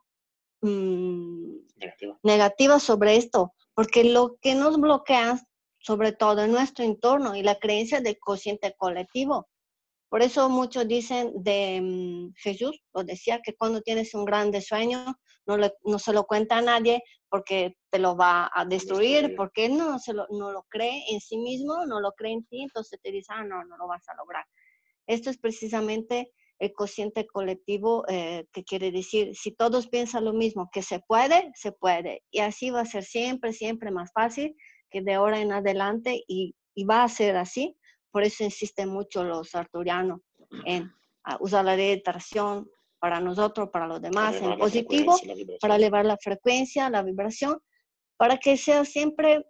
mmm, Negativa. negativas sobre esto, porque lo que nos bloquea, sobre todo en nuestro entorno y la creencia del consciente colectivo. Por eso muchos dicen de um, Jesús, lo decía, que cuando tienes un grande sueño, no, le, no se lo cuenta a nadie porque te lo va a destruir, Destruir. porque él no, se lo, no lo cree en sí mismo, no lo cree en ti, entonces te dice, ah, no, no lo vas a lograr. Esto es precisamente el consciente colectivo, eh, que quiere decir, si todos piensan lo mismo, que se puede, se puede. Y así va a ser siempre, siempre más fácil que de ahora en adelante y, y va a ser así. Por eso insisten mucho los arturianos en uh, usar la ley de atracción para nosotros, para los demás, en Elevar la positivo, frecuencia, la vibración. para elevar la frecuencia, la vibración, para que sea siempre,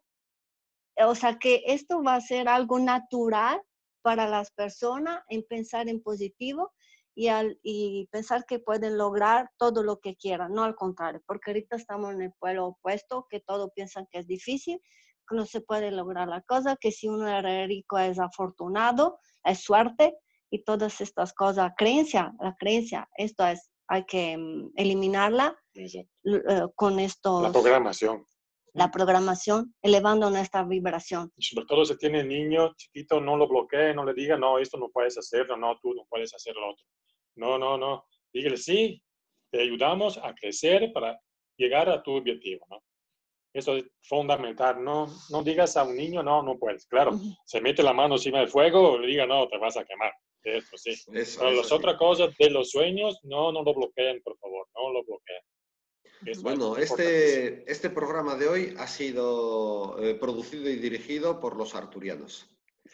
o sea, que esto va a ser algo natural para las personas en pensar en positivo y, al, y pensar que pueden lograr todo lo que quieran, no al contrario, porque ahorita estamos en el pueblo opuesto, que todos piensan que es difícil, que no se puede lograr la cosa, que si uno es rico es afortunado, es suerte y todas estas cosas, creencia, la creencia, esto es, hay que um, eliminarla uh, con estos... La programación. La programación, elevando nuestra vibración. Y sobre todo si tiene niño chiquito, no lo bloquee, no le diga, no, esto no puedes hacerlo, no, tú no puedes hacer lo otro. No, no, no. Dígale, sí, te ayudamos a crecer para llegar a tu objetivo, ¿no? Eso es fundamental. No, no digas a un niño, no, no puedes. Claro, uh-huh. Se mete la mano encima del fuego, le diga, no, te vas a quemar. Esto sí. Eso, Pero eso las sí. otras cosas de los sueños, no, no lo bloqueen, por favor, no lo bloqueen. Eso bueno, este, este programa de hoy ha sido eh, producido y dirigido por los arturianos.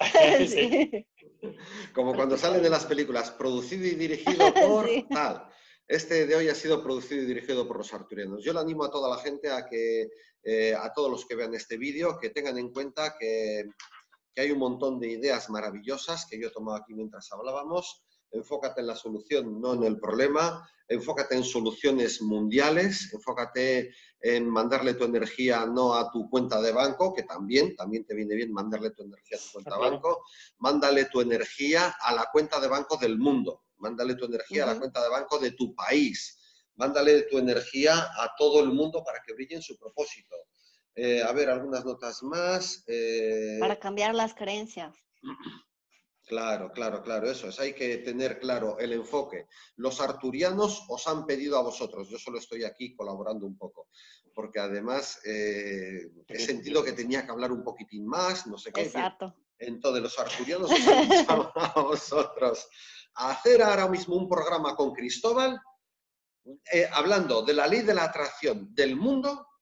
Sí. Como cuando salen de las películas, producido y dirigido por sí. tal. Este de hoy ha sido producido y dirigido por los arturianos. Yo le animo a toda la gente a que, eh, a todos los que vean este vídeo, que tengan en cuenta que, que hay un montón de ideas maravillosas que yo he tomado aquí mientras hablábamos. Enfócate en la solución, no en el problema. Enfócate en soluciones mundiales. Enfócate en mandarle tu energía no a tu cuenta de banco, que también, también te viene bien mandarle tu energía a tu cuenta de banco. Mándale tu energía a la cuenta de banco del mundo. Mándale tu energía uh-huh. a la cuenta de banco de tu país. Mándale tu energía a todo el mundo para que brille en su propósito. Eh, a ver, algunas notas más. Eh... Para cambiar las creencias. Claro, claro, claro, eso es, hay que tener claro el enfoque. Los arturianos os han pedido a vosotros, yo solo estoy aquí colaborando un poco, porque además eh, he sentido que tenía que hablar un poquitín más, no sé qué. Exacto. Bien. Entonces los arturianos os han dicho a vosotros a hacer ahora mismo un programa con Cristóbal, eh, hablando de la ley de la atracción del mundo,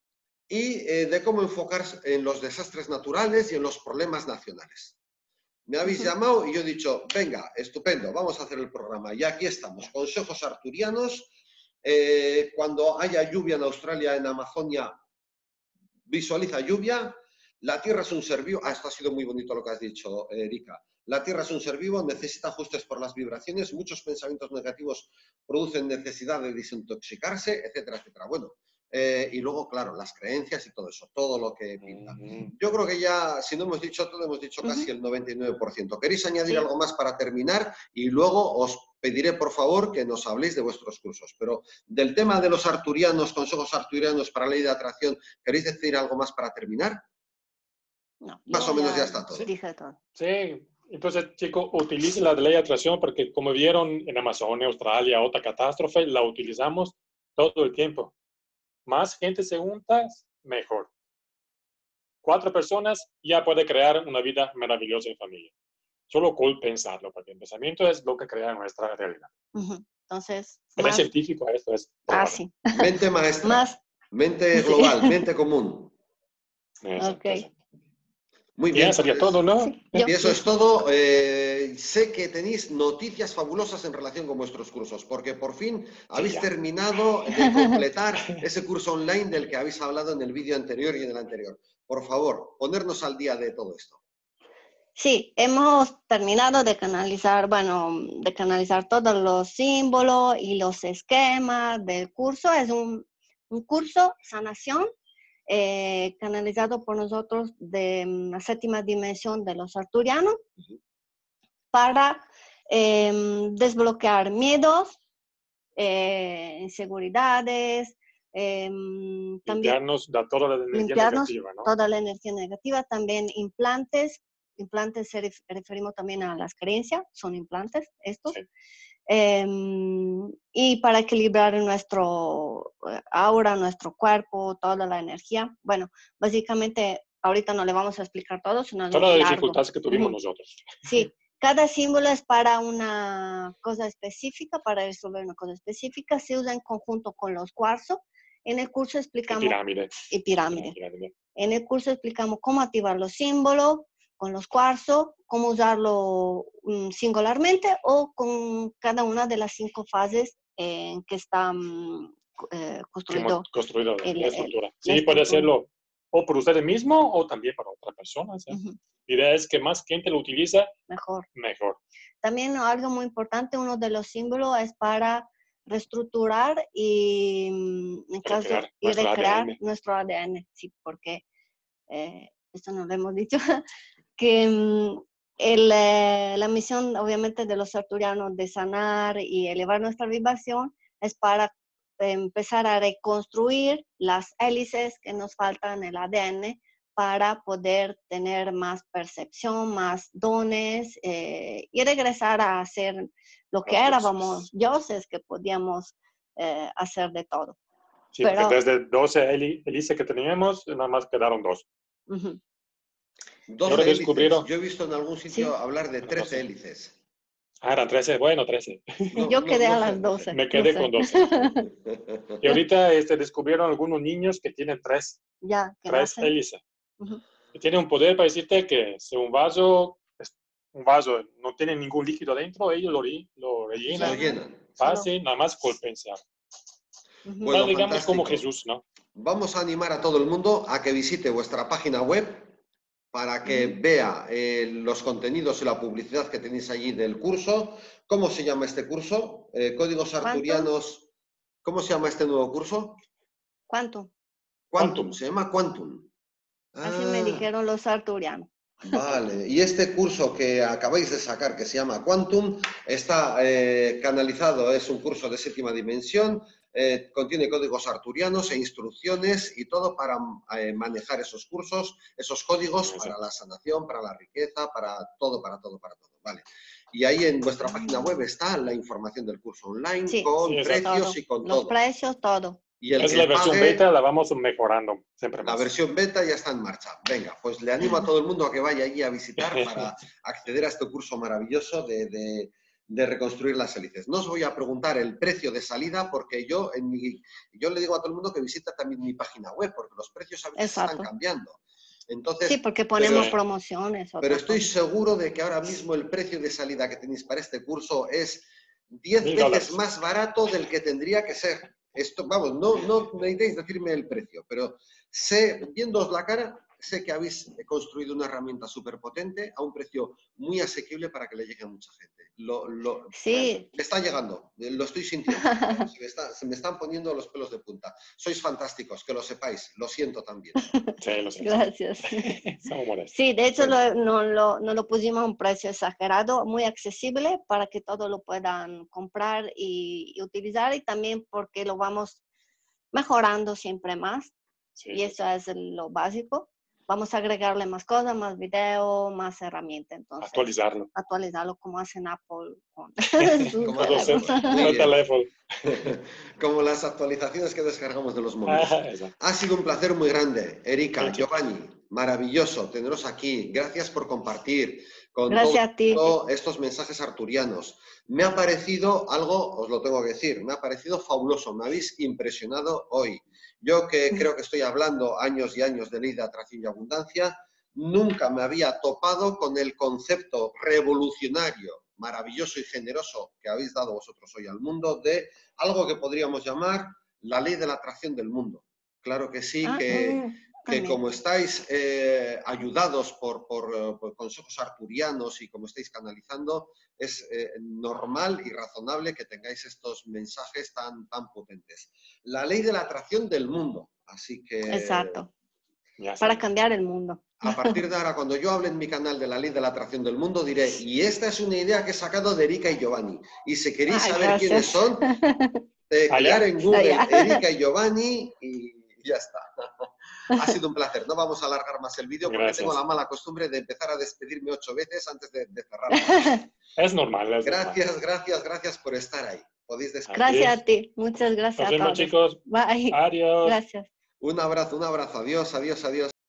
y eh, de cómo enfocarse en los desastres naturales y en los problemas nacionales. Me habéis uh-huh. llamado y yo he dicho, venga, estupendo, vamos a hacer el programa. Y aquí estamos, consejos arturianos. Eh, cuando haya lluvia en Australia, en Amazonia, visualiza lluvia. La Tierra es un ser vivo. Ah, esto ha sido muy bonito lo que has dicho, Erika. La Tierra es un ser vivo, necesita ajustes por las vibraciones. Muchos pensamientos negativos producen necesidad de desintoxicarse, etcétera, etcétera. Bueno, eh, y luego, claro, las creencias y todo eso, todo lo que pinta. Uh-huh. Yo creo que ya, si no hemos dicho todo, hemos dicho casi uh-huh. el noventa y nueve por ciento. ¿Queréis añadir sí. algo más para terminar? Y luego os pediré, por favor, que nos habléis de vuestros cursos. Pero del tema de los arturianos, consejos arturianos para la ley de atracción, ¿queréis decir algo más para terminar? No, más o menos ya, ya está todo. Sí. Dije todo. Sí. Entonces, chicos, utilicen la ley de atracción porque, como vieron en Amazonia, Australia, otra catástrofe, la utilizamos todo el tiempo. Más gente se junta, mejor. Cuatro personas ya puede crear una vida maravillosa en familia. Solo con pensarlo, porque el pensamiento es lo que crea nuestra realidad. Uh-huh. Entonces, es más científico esto. Es ah, sí. Mente maestra, más... mente global, sí. mente común. Eso, okay. eso. Muy bien. Ya sería pues, todo, ¿no? Sí, y eso es todo. Eh, sé que tenéis noticias fabulosas en relación con vuestros cursos, porque por fin habéis sí, terminado de completar ese curso online del que habéis hablado en el vídeo anterior y en el anterior. Por favor, ponernos al día de todo esto. Sí, hemos terminado de canalizar, bueno, de canalizar todos los símbolos y los esquemas del curso. Es un, un curso sanación eh, canalizado por nosotros de la séptima dimensión de los arturianos uh-huh. para eh, desbloquear miedos, eh, inseguridades, eh, limpiarnos de toda la energía negativa, ¿no? Toda la energía negativa, también implantes. Implantes se ref- referimos también a las creencias, son implantes estos. Sí. Eh, y para equilibrar nuestro aura, nuestro cuerpo, toda la energía. Bueno, básicamente, ahorita no le vamos a explicar todo, sino todas las dificultades que tuvimos uh-huh. nosotros. Sí, cada símbolo es para una cosa específica, para resolver una cosa específica. Se usa en conjunto con los cuarzos. En el curso explicamos... Y pirámide. Y pirámide. pirámide. En el curso explicamos cómo activar los símbolos con los cuarzos, cómo usarlo um, singularmente o con cada una de las cinco fases en que está um, eh, construido, construido el, la estructura. El, sí, la puede estructura. hacerlo o por usted mismo o también para otra persona. ¿sí? Uh-huh. La idea es que más gente lo utiliza, mejor. mejor. También algo muy importante, uno de los símbolos es para reestructurar y, en caso, recrear, y recrear A D N. Nuestro A D N, sí, porque eh, esto no lo hemos dicho, que el, eh, la misión obviamente de los arturianos de sanar y elevar nuestra vibración es para eh, empezar a reconstruir las hélices que nos faltan en el A D N para poder tener más percepción, más dones eh, y regresar a hacer lo que éramos, dioses, que podíamos eh, hacer de todo. Sí, Pero, porque desde doce hélices que teníamos, nada más quedaron dos. Uh-huh. doce hélices. Yo he visto en algún sitio ¿Sí? hablar de trece hélices. Ah, eran trece, bueno, trece. No, Yo quedé no, no a las sé, doce. Me quedé no con doce. Y ahorita este, descubrieron algunos niños que tienen tres, ya, tres hélices. Uh-huh. Y tienen un poder para decirte que si un vaso, un vaso no tiene ningún líquido dentro, ellos lo, lo rellenan. Lo llenan. Fácil, nada más con pensar. Uh-huh. Bueno, digamos fantástico. Como Jesús, ¿no? Vamos a animar a todo el mundo a que visite vuestra página web para que uh-huh. vea eh, los contenidos y la publicidad que tenéis allí del curso. ¿Cómo se llama este curso? Eh, Códigos Arturianos. ¿Cómo se llama este nuevo curso? Quantum. Quantum, Quantum. Se llama Quantum. Así ah. me dijeron los arturianos. Vale, y este curso que acabáis de sacar, que se llama Quantum, está eh, canalizado, es un curso de séptima dimensión, eh, contiene códigos arturianos e instrucciones y todo para eh, manejar esos cursos, esos códigos para la sanación, para la riqueza, para todo, para todo, para todo, vale. Y ahí en vuestra página web está la información del curso online, sí, con sí, precios todo. y con Los todo. precios, todo. Y el es que la versión pague, beta, la vamos mejorando siempre más. La versión beta ya está en marcha. Venga, pues le animo a todo el mundo a que vaya allí a visitar para acceder a este curso maravilloso de, de, de reconstruir las hélices. No os voy a preguntar el precio de salida porque yo, en mi, yo le digo a todo el mundo que visita también mi página web porque los precios a veces Exacto. están cambiando. Entonces, Sí, porque ponemos pero, promociones. pero estoy cosas. seguro de que ahora mismo el precio de salida que tenéis para este curso es diez veces dólares. más barato del que tendría que ser. Esto, vamos, no, no necesitáis decirme el precio, pero sé, viéndoos la cara, sé que habéis construido una herramienta súper potente a un precio muy asequible para que le llegue a mucha gente. Lo, lo, Sí. me está llegando, lo estoy sintiendo. Se me, está, se me están poniendo los pelos de punta. Sois fantásticos, que lo sepáis. Lo siento también. Sí, lo siento. Gracias. Somos molestos. Sí, de hecho Bueno. lo, no, lo, no lo pusimos a un precio exagerado, muy accesible para que todos lo puedan comprar y, y utilizar y también porque lo vamos mejorando siempre más Sí, y sí, eso es lo básico. Vamos a agregarle más cosas, más video, más herramientas. Entonces, actualizarlo. actualizarlo como hacen Apple con sus Como Todo hace teléfonos. Apple. Muy el bien. teléfono. Como las actualizaciones que descargamos de los móviles. Ah, exacto. Ha sido un placer muy grande. Erika, Sí, chicos. Giovanni, maravilloso teneros aquí. Gracias por compartir con Gracias a ti. todos estos mensajes arturianos. Me ha parecido algo, os lo tengo que decir, me ha parecido fabuloso. Me habéis impresionado hoy. Yo que creo que estoy hablando años y años de ley de atracción y abundancia, nunca me había topado con el concepto revolucionario, maravilloso y generoso que habéis dado vosotros hoy al mundo de algo que podríamos llamar la ley de la atracción del mundo. Claro que sí, Ah, que, mm, que también. como estáis eh, ayudados por, por, por consejos arturianos y como estáis canalizando, es eh, normal y razonable que tengáis estos mensajes tan, tan potentes. La ley de la atracción del mundo. Así que Exacto. Ya Para sabes. cambiar el mundo. a partir de ahora, cuando yo hable en mi canal de la ley de la atracción del mundo, diré, y esta es una idea que he sacado de Erika y Giovanni. Y si queréis Ay, saber quiénes gracias. son, teclear Allá. en Google Allá. Erika y Giovanni y ya está. Ha sido un placer. No vamos a alargar más el vídeo porque Gracias. tengo la mala costumbre de empezar a despedirme ocho veces antes de, de cerrar. Es normal, es Gracias, normal. gracias, gracias por estar ahí. Podéis despedir. Gracias a ti. Muchas gracias Nos a vemos, todos. chicos. Bye. Adiós. Gracias. Un abrazo, un abrazo. Adiós, adiós, adiós.